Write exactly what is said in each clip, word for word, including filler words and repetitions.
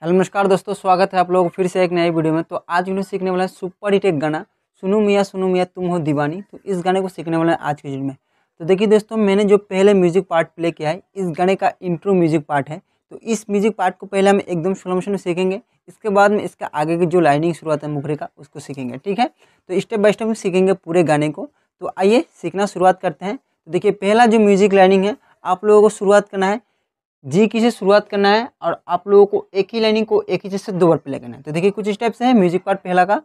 Hello नमस्कार दोस्तों, स्वागत है आप लोगों को फिर से एक नई वीडियो में। तो आज वीडियो सीखने वाला है सुपर हिट एक गाना सुनो मियाँ सुनो मियाँ तुम हो दीवानी। तो इस गाने को सीखने वाला है आज के वीडियो में। तो देखिए दोस्तों, मैंने जो पहले म्यूजिक पार्ट प्ले किया है इस गाने का इंट्रो म्यूजिक पार्ट है। तो इस म्यूजिक पार्ट को पहले हम एकदम स्लो मोशन में सीखेंगे, इसके बाद में इसका आगे की जो लाइनिंग शुरुआत है मुखरे का उसको सीखेंगे। ठीक है, तो स्टेप बाय स्टेप हम सीखेंगे पूरे गाने को। तो आइए सीखना शुरुआत करते हैं। तो देखिए, पहला जो म्यूजिक लाइनिंग है आप लोगों को शुरुआत करना है जी की से शुरुआत करना है, और आप लोगों को एक ही लाइनिंग को एक ही चीज से दो बार प्ले करना है। तो देखिए कुछ स्टेप्स हैं म्यूजिक पार्ट पहला का।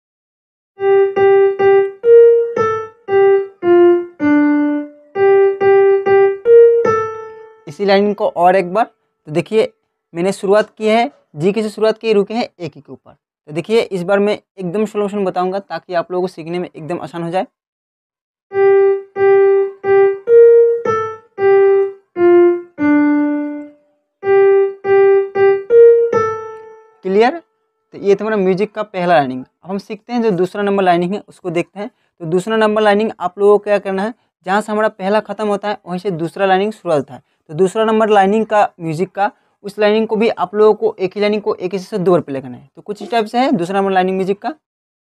इसी लाइनिंग को और एक बार। तो देखिए मैंने शुरुआत की है जी की से शुरुआत की, रुके हैं एक ही के ऊपर। तो देखिए इस बार मैं एकदम स्लो मोशन बताऊंगा ताकि आप लोगों को सीखने में एकदम आसान हो जाए। क्लियर? तो ये था हमारा म्यूजिक का पहला लाइनिंग। अब हम सीखते हैं जो दूसरा नंबर लाइनिंग है उसको देखते हैं। तो दूसरा नंबर लाइनिंग आप लोगों को क्या करना है, जहाँ से हमारा पहला खत्म होता है वहीं से दूसरा लाइनिंग शुरुआत होता है। तो दूसरा नंबर लाइनिंग का म्यूजिक का उस लाइनिंग को भी आप लोगों को एक ही लाइनिंग को एक ही से दो बार प्ले करना है। तो कुछ स्टेप से है दूसरा नंबर लाइनिंग म्यूजिक का।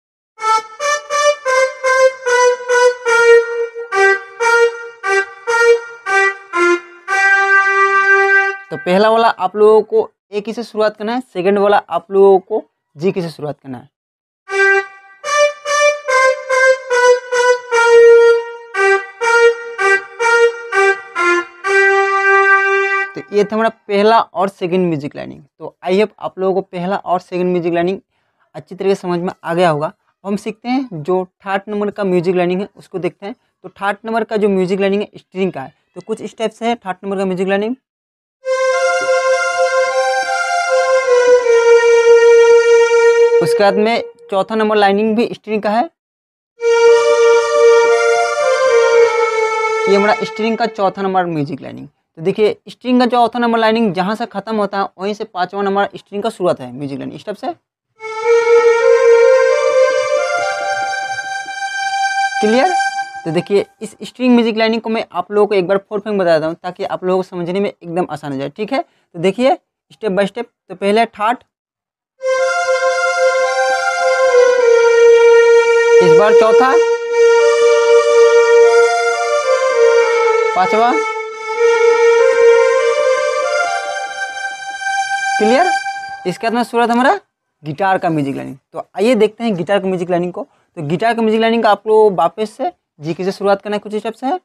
तो पहला वाला आप लोगों को एक ही से शुरुआत करना है, सेकंड वाला आप लोगों को जी की से शुरुआत करना है। तो ये था हमारा पहला और सेकंड म्यूजिक लाइनिंग। तो आई होप आप लोगों को पहला और सेकंड म्यूजिक लाइनिंग अच्छी तरीके से समझ में आ गया होगा। अब हम सीखते हैं जो थर्ड नंबर का म्यूजिक लाइनिंग है उसको देखते हैं। तो थर्ड नंबर का जो म्यूजिक लाइनिंग है स्ट्रिंग का है। तो कुछ स्टेप्स है थर्ड नंबर का म्यूजिक लाइनिंग। उसके बाद में चौथा नंबर लाइनिंग भी स्ट्रिंग का है। ये हमारा स्ट्रिंग का चौथा नंबर म्यूजिक लाइनिंग। तो देखिए स्ट्रिंग का चौथा नंबर लाइनिंग जहां से खत्म होता है वहीं से पांचवा नंबर स्ट्रिंग का शुरुआत है म्यूजिक लाइनिंग स्टेप से। क्लियर? तो देखिए इस स्ट्रिंग म्यूजिक लाइनिंग को मैं आप लोगों को एक बार फोर फिंगर बता देता हूँ ताकि आप लोगों को समझने में एकदम आसान हो जाए। ठीक है, तो देखिए स्टेप बाय स्टेप। तो पहले थर्ड, इस बार चौथा, पांचवा। क्लियर? इसके बाद में शुरुआत हमारा गिटार का म्यूजिक लाइनिंग। तो आइए देखते हैं गिटार का म्यूजिक लाइनिंग को। तो गिटार का म्यूजिक लाइनिंग का आप लोग वापस से जी की से शुरुआत करना है, कुछ स्टेप्स है।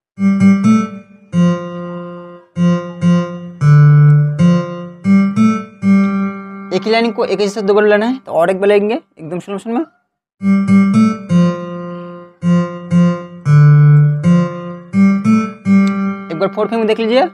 एक ही लाइनिंग को एक ही से दो बार लेना है। तो और एक बार लेंगे एकदम स्लो मोशन में। एक बार फोर फिंगर देख लीजिए।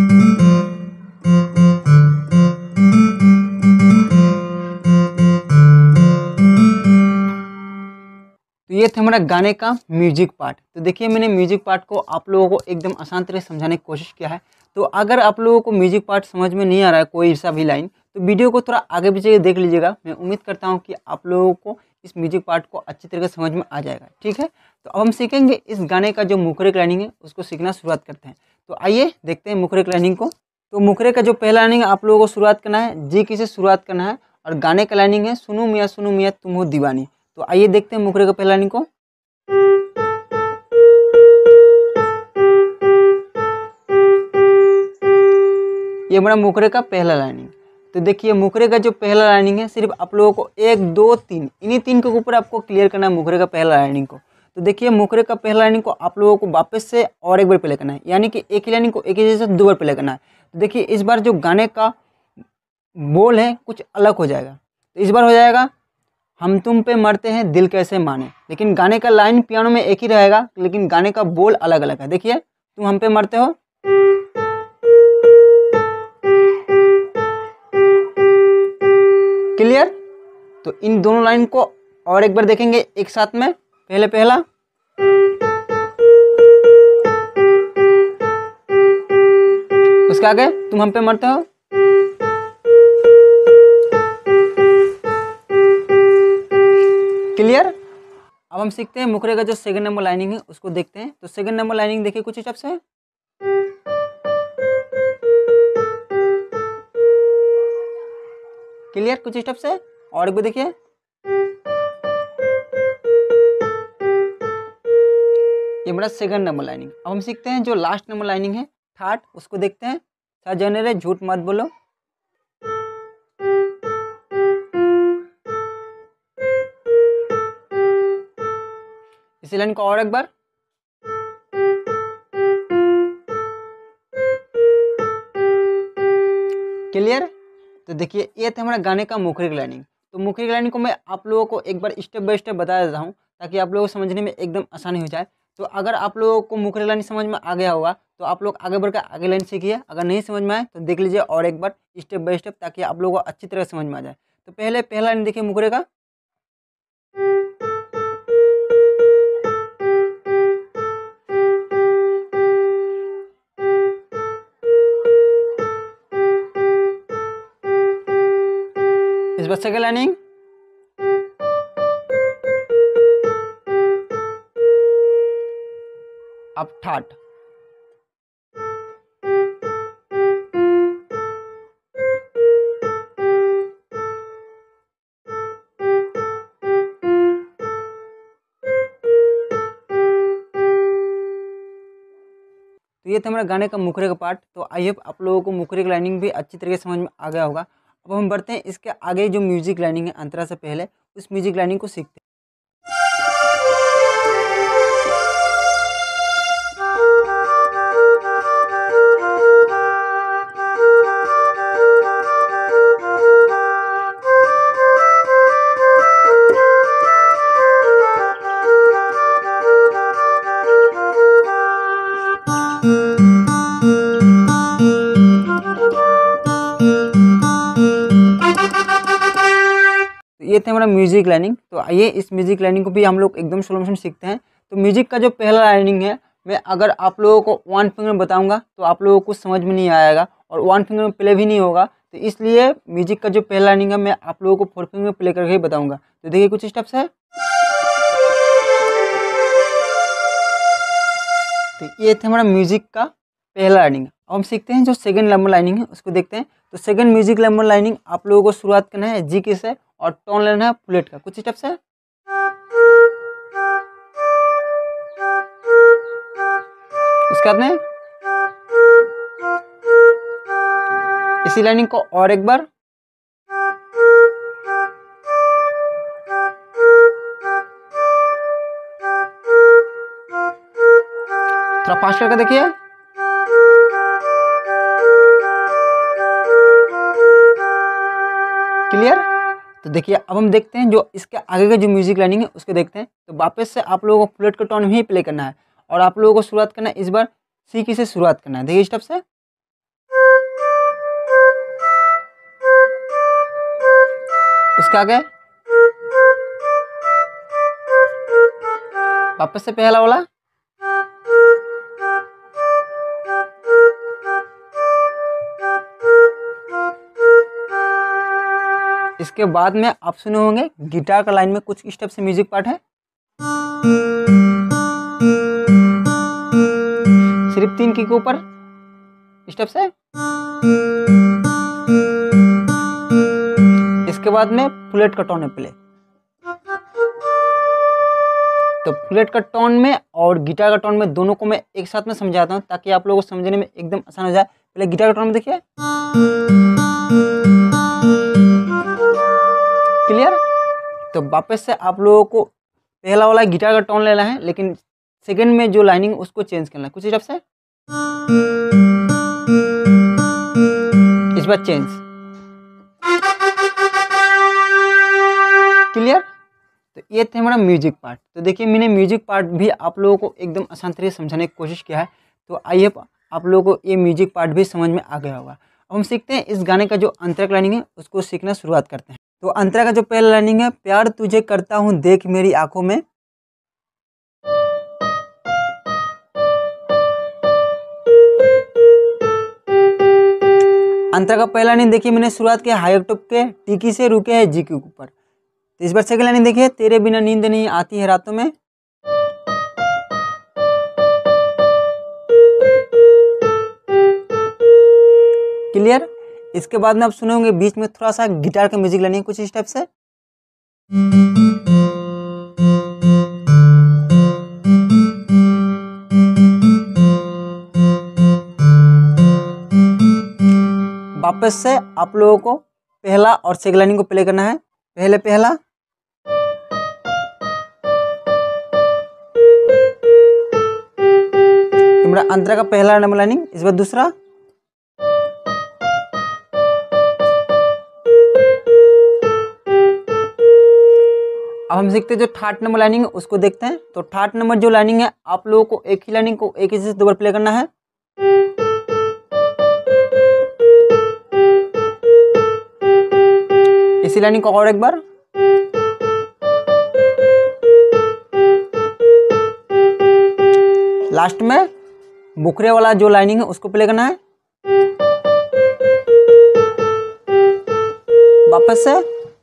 तो ये था हमारा गाने का म्यूजिक पार्ट। तो देखिए मैंने म्यूजिक पार्ट को आप लोगों को एकदम आसान तरह से समझाने की कोशिश किया है। तो अगर आप लोगों को म्यूजिक पार्ट समझ में नहीं आ रहा है कोई सा भी लाइन, तो वीडियो को थोड़ा आगे पीछे देख लीजिएगा। मैं उम्मीद करता हूँ कि आप लोगों को इस म्यूजिक पार्ट को अच्छी तरीके से समझ में आ जाएगा। ठीक है, तो अब हम सीखेंगे इस गाने का जो मुखरे की लाइनिंग है उसको सीखना शुरुआत करते हैं। तो आइए देखते हैं मुखरे की लाइनिंग को। तो मुखरे का जो पहला लाइनिंग है आप लोगों को शुरुआत करना है जी की से शुरुआत करना है, और गाने का लाइनिंग है सुनो मियाँ सुनो मियाँ तुम हो दीवानी। तो आइए देखते हैं मुखरे का पहला लाइनिंग को। ये हमारा मुखरे का पहला लाइनिंग। तो देखिए मुखरे का जो पहला लाइनिंग है सिर्फ आप लोगों को एक दो तीन इन्हीं तीन के ऊपर आपको क्लियर करना है मुखरे का पहला लाइनिंग को। तो देखिए मुखरे का पहला लाइनिंग को आप लोगों को वापस से और एक बार प्ले करना है, यानी कि एक ही लाइनिंग को एक ही जैसे दो बार प्ले करना है। तो देखिए इस बार जो गाने का बोल है कुछ अलग हो जाएगा। तो इस बार हो जाएगा हम तुम पे मरते हैं दिल कैसे माने, लेकिन गाने का लाइन पियानो में एक ही रहेगा लेकिन गाने का बोल अलग अलग है। देखिए तुम हम पे मरते हो, क्लियर? तो इन दोनों लाइन को और एक बार देखेंगे एक साथ में। पहले पहला, उसके आगे तुम हम पे मरते हो, क्लियर? अब हम सीखते हैं मुखरे का जो सेकंड नंबर लाइनिंग है उसको देखते हैं। तो सेकंड नंबर लाइनिंग देखिए कुछ स्टेप्स है। क्लियर? कुछ स्टेप्स है और एक बार देखिए। ये मेरा सेकंड नंबर लाइनिंग। अब हम सीखते हैं जो लास्ट नंबर लाइनिंग है थर्ड, उसको देखते हैं। सजने रे झूठ मत बोलो। इसी लाइन को और एक बार। क्लियर? तो देखिए ये था हमारा गाने का मुखरिक लाइनिंग। तो मुखरिक लाइनिंग को मैं आप लोगों को एक बार स्टेप बाय स्टेप बता देता हूँ ताकि आप लोगों को समझने में एकदम आसानी हो जाए। तो अगर आप लोगों को मुखरिक लाइन समझ में आ गया होगा तो आप लोग आगे बढ़कर आगे लाइन सीखिए। अगर नहीं समझ में आए तो देख लीजिए और एक बार स्टेप बाय स्टेप, ताकि आप लोगों को अच्छी तरह समझ में आ जाए। तो पहले पहला लाइन देखिए मुखरे का। इस बार सेकंड लाइनिंग। अब थर्ड। तो ये था हमारा गाने का मुखरे का पार्ट। तो आई होप आप लोगों को मुखरे की लाइनिंग भी अच्छी तरीके से समझ में आ गया होगा। अब हम बढ़ते हैं इसके आगे जो म्यूजिक लाइनिंग है अंतरा से पहले, उस म्यूजिक लाइनिंग को सीखते हैं। ये थे हमारा म्यूजिक लाइनिंग। तो आइए इस म्यूजिक लाइनिंग को भी हम लोग एकदम स्लो मोशन सीखते हैं। तो म्यूजिक का जो पहला लाइनिंग है, मैं अगर आप लोगों को वन फिंगर में बताऊंगा तो आप लोगों को कुछ समझ में नहीं आएगा और वन फिंगर में प्ले भी नहीं होगा। तो इसलिए म्यूजिक का जो पहला लाइनिंग है मैं आप लोगों को फोर फिंगर में प्ले करके ही बताऊंगा। तो देखिए कुछ स्टेप्स है। तो ये थे हमारा म्यूजिक का पहला लाइनिंग। अब हम सीखते हैं जो सेकंड नंबर लाइनिंग है उसको देखते हैं। तो सेकंड म्यूजिक नंबर लाइनिंग आप लोगों को शुरुआत करना है जी के से और टोन लेना है फ्लूट का। कुछ स्टेप्स है। उसके बाद में इसी लाइनिंग को और एक बार। थोड़ा फास्ट करके देखिए। क्लियर? तो देखिए अब हम देखते हैं जो इसके आगे का जो म्यूजिक लाइनिंग है उसको देखते हैं। तो वापस से आप लोगों को फ्लूट का टोन में ही प्ले करना है और आप लोगों को शुरुआत करना है इस बार सी की से शुरुआत करना है। देखिए स्टेप से। उसके आगे वापस से पहला वाला। इसके बाद में आप सुने होंगे गिटार का लाइन में कुछ स्टेप से म्यूजिक पार्ट है। सिर्फ तीन की के ऊपर स्टेप से। इसके बाद में फ्लूट का टोन है प्ले। तो फ्लूट का टोन में और गिटार का टोन में दोनों को मैं एक साथ में समझाता हूँ ताकि आप लोगों को समझने में एकदम आसान हो जाए। पहले गिटार का टोन में देखिए। क्लियर? तो वापस से आप लोगों को पहला वाला गिटार का टोन लेना है, लेकिन सेकंड में जो लाइनिंग उसको चेंज करना है। कुछ स्टेप से इस बार चेंज। क्लियर? तो ये थे हमारा म्यूजिक पार्ट। तो देखिए मैंने म्यूजिक पार्ट भी आप लोगों को एकदम आसान तरीके से समझाने की कोशिश किया है। तो आइए आप लोगों को ये म्यूजिक पार्ट भी समझ में आ गया होगा। अब हम सीखते हैं इस गाने का जो अंतरा लाइनिंग है उसको सीखना शुरुआत करते हैं। तो अंतरा का जो पहला लाइनिंग है, प्यार तुझे करता हूँ देख मेरी आंखों में। अंतरा का पहला लाइनिंग देखिए मैंने शुरुआत किया हाई ऑक्टेव के टीकी से, रुके है जी के ऊपर। तो इस बार सेकंड लाइनिंग देखिए, तेरे बिना नींद नहीं आती है रातों में। क्लियर? इसके बाद में आप सुने होंगे बीच में थोड़ा सा गिटार का म्यूजिक लाइनिंग कुछ इस टाइप से। वापस से आप लोगों को पहला और सेकंड लाइनिंग को प्ले करना है। पहले पहला, मेरा अंतरा का पहला नंबर लाइनिंग, इस बार दूसरा, अब हम सीखते हैं जो थर्ड नंबर लाइनिंग है उसको देखते हैं। तो थर्ड नंबर जो लाइनिंग है आप लोगों को एक ही लाइनिंग को एक ही से दो बार प्ले करना है। इसी लाइनिंग को और एक बार, लास्ट में बुकरे वाला जो लाइनिंग है उसको प्ले करना है। वापस से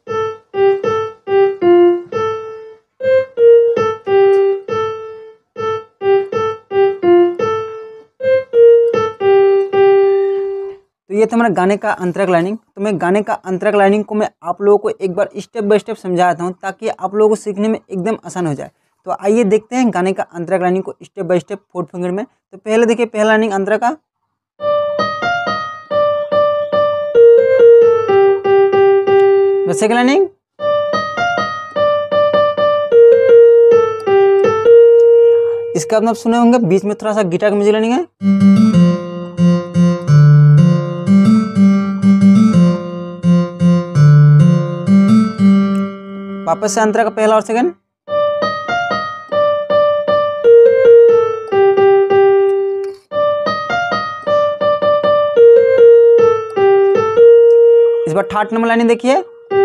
तो ये था हमारा गाने का अंतरक लाइनिंग। तो मैं गाने का अंतरक लाइनिंग को मैं आप लोगों को एक बार स्टेप बाय स्टेप समझाता हूँ ताकि आप लोगों को सीखने में एकदम आसान हो जाए। तो आइए देखते हैं गाने का अंतरक लाइनिंग को step by step fourth finger में। तो पहले देखिए पहला लाइनिंग अंतरा का, सेकंड लाइनिंग, इसके बाद आप सुने होंगे बीच में थोड़ा सा गिटार का म्यूजिक लाइनिंग है। वापस से अंतरा का पहला और सेकंड, इस बार थर्ड नंबर लाइनिंग देखिए,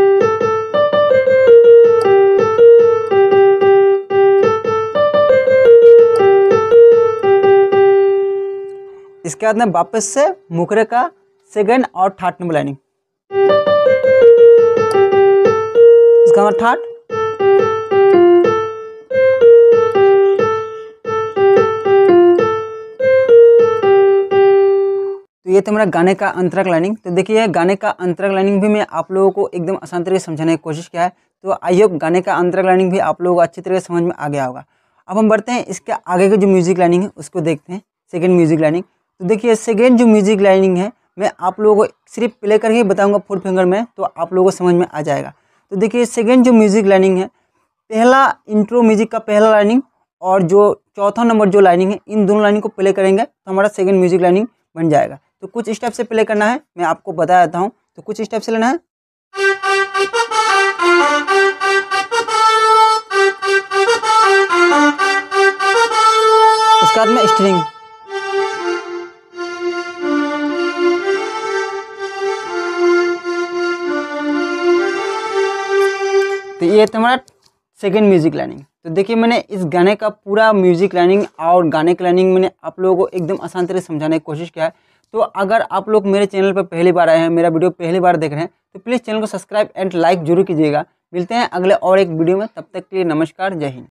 इसके बाद में वापस से मुखरे का सेकंड और थर्ड नंबर लाइनिंग, इसका मतलब थर्ड, तो ये था मेरा गाने का अंतरक लाइनिंग। तो देखिए गाने का अंतरक लाइनिंग भी मैं आप लोगों को एकदम आसान तरीके से समझाने की कोशिश किया है। तो आई होप गाने का अंतरक लाइनिंग भी आप लोगों को अच्छी तरीके से समझ में आ गया होगा। अब हम बढ़ते हैं इसके आगे का जो म्यूजिक लाइनिंग है उसको देखते हैं, सेकेंड म्यूजिक लाइनिंग। तो देखिए सेकेंड जो म्यूजिक लाइनिंग है मैं आप लोगों को सिर्फ प्ले करके बताऊंगा फोर्थ फिंगर में, तो आप लोगों को समझ में आ जाएगा। तो देखिए सेकेंड जो म्यूजिक लाइनिंग है, पहला इंट्रो म्यूजिक का पहला लाइनिंग और जो चौथा नंबर जो लाइनिंग है, इन दोनों लाइनिंग को प्ले करेंगे तो हमारा सेकेंड म्यूजिक लाइनिंग बन जाएगा। तो कुछ स्टेप से प्ले करना है, मैं आपको बता देता हूँ। तो कुछ स्टेप से लेना है, उसके बाद में स्ट्रिंग, तो ये था हमारा सेकेंड म्यूजिक लाइनिंग। तो देखिए मैंने इस गाने का पूरा म्यूजिक लाइनिंग और गाने की लाइनिंग मैंने आप लोगों को एकदम आसान तरीके से समझाने की कोशिश किया है। तो अगर आप लोग मेरे चैनल पर पहली बार आए हैं, मेरा वीडियो पहली बार देख रहे हैं, तो प्लीज़ चैनल को सब्सक्राइब एंड लाइक जरूर कीजिएगा। मिलते हैं अगले और एक वीडियो में, तब तक के लिए नमस्कार, जय हिंद।